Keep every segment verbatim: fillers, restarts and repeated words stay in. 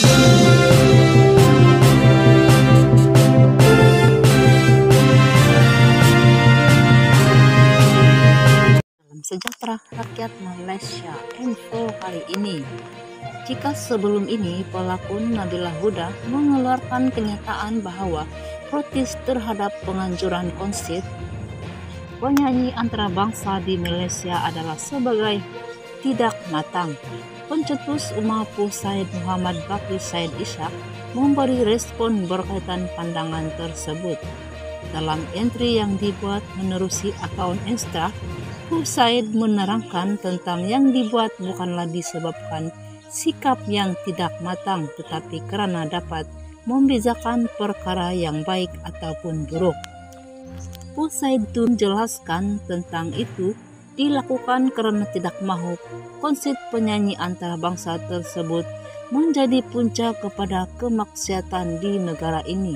Sejahtera rakyat Malaysia info kali ini. Jika sebelum ini pelakon Nabila Huda mengeluarkan kenyataan bahwa protes terhadap penganjuran konsert penyanyi antarabangsa di Malaysia adalah sebagai tidak matang, pencetus umum Said Muhammad Bakri Said Ishak memberi respon berkaitan pandangan tersebut. Dalam entry yang dibuat menerusi akun Insta, Said menerangkan tentang yang dibuat bukanlah disebabkan sikap yang tidak matang, tetapi karena dapat membezakan perkara yang baik ataupun buruk. Said pun menjelaskan tentang itu dilakukan karena tidak mahu konsep penyanyi antarabangsa tersebut menjadi punca kepada kemaksiatan di negara ini.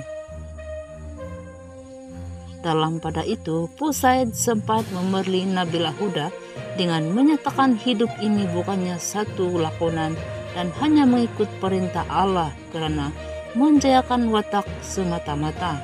Dalam pada itu, Said sempat memerli Nabila Huda dengan menyatakan hidup ini bukannya satu lakonan dan hanya mengikut perintah Allah karena menjayakan watak semata-mata.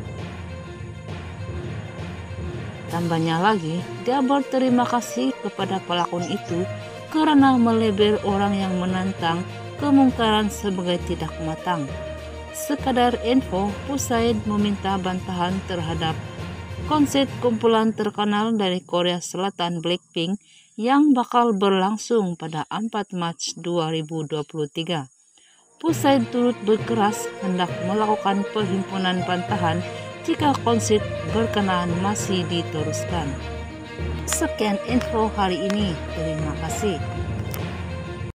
Tambahnya lagi, dia berterima kasih kepada pelakon itu karena melabel orang yang menantang kemungkaran sebagai tidak matang. Sekadar info, Said meminta bantahan terhadap konser kumpulan terkenal dari Korea Selatan Blackpink yang bakal berlangsung pada empat Maret dua ribu dua puluh tiga. Said turut berkeras hendak melakukan perhimpunan bantahan jika konser berkenaan masih diteruskan. Sekian info hari ini, terima kasih.